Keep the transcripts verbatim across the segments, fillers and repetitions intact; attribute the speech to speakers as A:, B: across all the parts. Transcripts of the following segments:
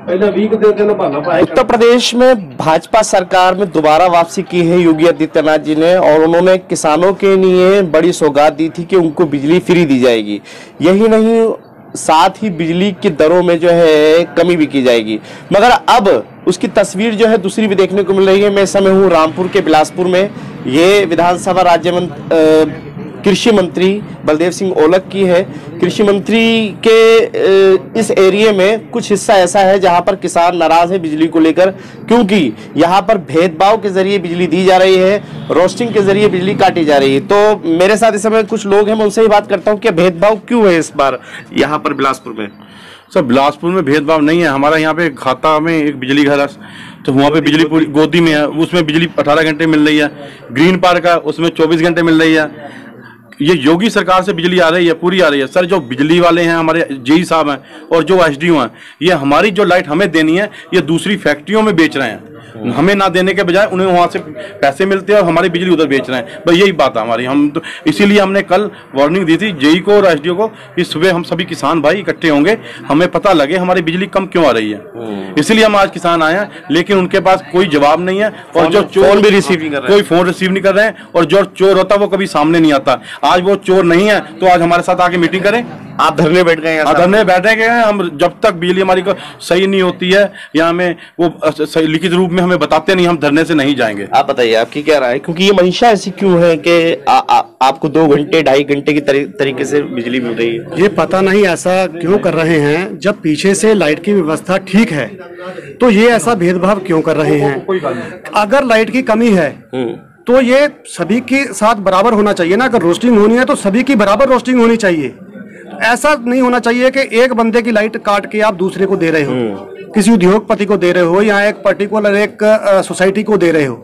A: उत्तर प्रदेश में भाजपा सरकार में दोबारा वापसी की है योगी आदित्यनाथ जी ने, और उन्होंने किसानों के लिए बड़ी सौगात दी थी कि उनको बिजली फ्री दी जाएगी। यही नहीं, साथ ही बिजली की दरों में जो है कमी भी की जाएगी। मगर अब उसकी तस्वीर जो है दूसरी भी देखने को मिल रही है। मैं इस समय हूँ रामपुर के बिलासपुर में। ये विधानसभा राज्य मंत्री कृषि मंत्री बलदेव सिंह ओलख की है। कृषि मंत्री के इस एरिया में कुछ हिस्सा ऐसा है जहां पर किसान नाराज है बिजली को लेकर, क्योंकि यहां पर भेदभाव के जरिए बिजली दी जा रही है, रोस्टिंग के जरिए बिजली काटी जा रही है। तो मेरे साथ इस समय कुछ लोग हैं, मैं उनसे ही बात करता हूं कि भेदभाव क्यों है इस बार यहाँ पर बिलासपुर में।
B: सर, बिलासपुर में भेदभाव नहीं है। हमारा यहाँ पे खाता में एक बिजली घर, तो वहाँ पे बिजली पूरी गोदी में है, उसमें बिजली अठारह घंटे मिल रही है। ग्रीन पार्क है, उसमें चौबीस घंटे मिल रही है। ये योगी सरकार से बिजली आ रही है, पूरी आ रही है। सर, जो बिजली वाले हैं हमारे जेई साहब हैं और जो एसडीओ हैं, ये हमारी जो लाइट हमें देनी है ये दूसरी फैक्ट्रियों में बेच रहे हैं। हमें ना देने के बजाय उन्हें वहां से पैसे मिलते हैं और हमारी बिजली उधर बेच रहे हैं। बस यही बात है हमारी। हम तो इसीलिए हमने कल वार्निंग दी थी जेई को और एसडीओ को कि सुबह हम सभी किसान भाई इकट्ठे होंगे, हमें पता लगे हमारी बिजली कम क्यों आ रही है। इसलिए हम आज किसान आए हैं, लेकिन उनके पास कोई जवाब नहीं है और जो चोर भी रिसीव नहीं कर रहे, कोई फोन रिसीव नहीं कर रहे हैं, और जो चोर होता है वो कभी सामने नहीं आता। आज वो चोर नहीं है तो आज हमारे साथ आके मीटिंग करें।
A: आप धरने बैठ गए हैं?
B: धरने बैठे गए हैं हम। जब तक बिजली हमारी को सही नहीं होती है या हमें वो लिखित रूप में हमें बताते नहीं, हम धरने से नहीं जाएंगे।
A: आप बताइए आपकी क्या राय है, क्योंकि ये मंशा ऐसी क्यों है कि आ, आ, आपको दो घंटे ढाई घंटे की तरी, तरीके से बिजली मिल रही है?
C: ये पता नहीं ऐसा क्यों कर रहे हैं। जब पीछे से लाइट की व्यवस्था ठीक है तो ये ऐसा भेदभाव क्यों कर रहे हैं? अगर लाइट की कमी है तो ये सभी के साथ बराबर होना चाहिए ना। अगर रोस्टिंग होनी है तो सभी की बराबर रोस्टिंग होनी चाहिए। ऐसा नहीं होना चाहिए कि एक बंदे की लाइट काट के आप दूसरे को दे रहे हो, किसी उद्योगपति को दे रहे हो या एक पर्टिकुलर एक सोसाइटी को दे रहे हो।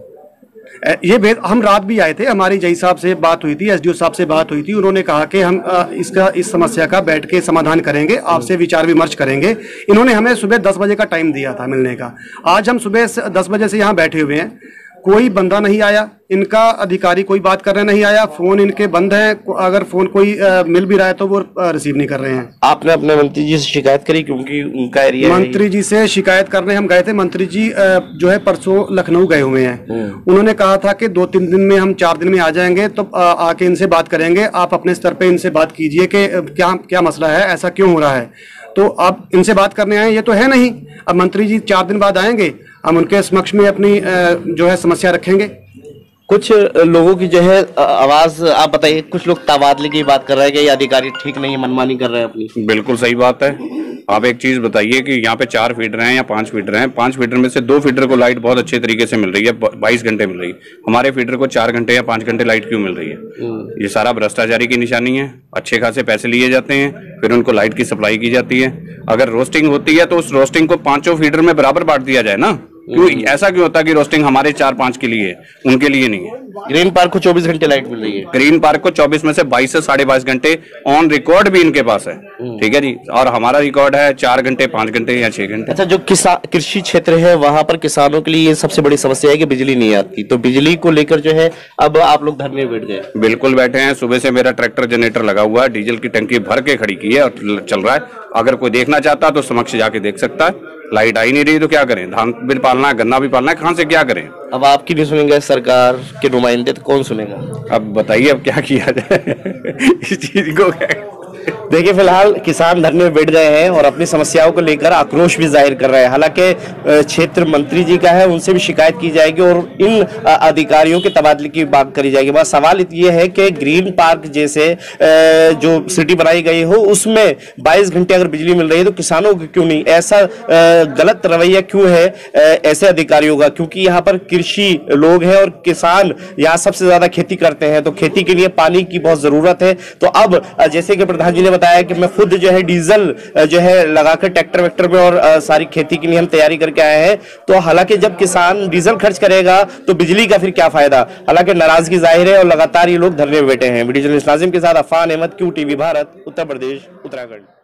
C: ये भेद, हम रात भी आए थे, हमारी जई साहब से बात हुई थी, एसडीओ साहब से बात हुई थी। उन्होंने कहा कि हम इसका इस समस्या का बैठ के समाधान करेंगे, आपसे विचार विमर्श करेंगे। इन्होंने हमें सुबह दस बजे का टाइम दिया था मिलने का। आज हम सुबह दस बजे से यहाँ बैठे हुए हैं, कोई बंदा नहीं आया, इनका अधिकारी कोई बात करने नहीं आया। फोन इनके बंद हैं, अगर फोन कोई आ, मिल भी रहा है तो वो रिसीव नहीं कर रहे हैं।
A: आपने अपने मंत्री जी से शिकायत करी, क्योंकि उनका एरिया
C: मंत्री जी से शिकायत करने हम गए थे। मंत्री जी आ, जो है परसों लखनऊ गए हुए हैं। उन्होंने कहा था कि दो तीन दिन में, हम चार दिन में आ जाएंगे, तो आ, आके इनसे बात करेंगे। आप अपने स्तर पे इनसे बात कीजिए कि क्या क्या मसला है, ऐसा क्यों हो रहा है। तो अब इनसे बात करने आए, ये तो है नहीं। अब मंत्री जी चार दिन बाद आएंगे, हम उनके समक्ष में अपनी जो है समस्या रखेंगे।
A: कुछ लोगों की जो है आवाज, आप बताइए, कुछ लोग तबादले की बात कर रहे हैं कि ये अधिकारी ठीक नहीं है, मनमानी कर रहे हैं अपनी।
D: बिल्कुल सही बात है। आप एक चीज बताइए कि यहाँ पे चार फीडर हैं या पांच फीडर हैं, पांच फीडर में से दो फीडर को लाइट बहुत अच्छे तरीके से मिल रही है, बाईस घंटे मिल रही है। हमारे फीडर को चार घंटे या पांच घंटे लाइट क्यों मिल रही है? ये सारा भ्रष्टाचारी की निशानी है। अच्छे खासे पैसे लिए जाते हैं, फिर उनको लाइट की सप्लाई की जाती है। अगर रोस्टिंग होती है तो उस रोस्टिंग को पांचों फीडर में बराबर बांट दिया जाए ना। क्यों ऐसा क्यों होता है कि रोस्टिंग हमारे चार पांच के लिए है, उनके लिए नहीं है?
A: ग्रीन पार्क को चौबीस घंटे लाइट मिल रही है।
D: ग्रीन पार्क को चौबीस में से बाईस से साढ़े बाईस घंटे ऑन रिकॉर्ड भी इनके पास है। ठीक है जी, और हमारा रिकॉर्ड है चार घंटे, पांच घंटे या छह घंटे।
A: अच्छा, जो किसान कृषि क्षेत्र है वहां पर किसानों के लिए सबसे बड़ी समस्या है कि बिजली नहीं आती, तो बिजली को लेकर जो है अब आप लोग धरने बैठ गए?
D: बिल्कुल बैठे हैं। सुबह से मेरा ट्रैक्टर जनरेटर लगा हुआ है, डीजल की टंकी भर के खड़ी की है और चल रहा है। अगर कोई देखना चाहता है तो समक्ष जाके देख सकता है। लाइट आई नहीं रही तो क्या करें? धान भी पालना है, गन्ना भी पालना है, कहाँ से क्या करें?
A: अब आपकी नहीं सुनेंगे सरकार के नुमाइंदे, तो कौन सुनेगा?
D: अब बताइए अब क्या किया जाए इस चीज को।
A: देखिए, फिलहाल किसान धरने में बैठ गए हैं और अपनी समस्याओं को लेकर आक्रोश भी जाहिर कर रहे हैं। हालांकि क्षेत्र मंत्री जी का है, उनसे भी शिकायत की जाएगी और इन अधिकारियों के तबादले की बात करी जाएगी। बस सवाल ये है कि ग्रीन पार्क जैसे जो सिटी बनाई गई हो उसमें बाईस घंटे अगर बिजली मिल रही है तो किसानों को क्यों नहीं? ऐसा गलत रवैया क्यों है ऐसे अधिकारियों का? क्योंकि यहाँ पर कृषि लोग हैं और किसान यहाँ सबसे ज्यादा खेती करते हैं, तो खेती के लिए पानी की बहुत जरूरत है। तो अब जैसे कि प्रधान जी ने बताया कि मैं खुद जो है डीजल जो है लगाकर ट्रैक्टर वैक्टर में और आ, सारी खेती के लिए हम तैयारी करके आए हैं। तो हालांकि जब किसान डीजल खर्च करेगा तो बिजली का फिर क्या फायदा? हालांकि नाराजगी जाहिर है और लगातार ये लोग धरने में बैठे हैं। वीडियो जर्नलिस्ट नाजिम के साथ अफान अहमद, क्यू टीवी भारत, उत्तर प्रदेश, उत्तराखंड।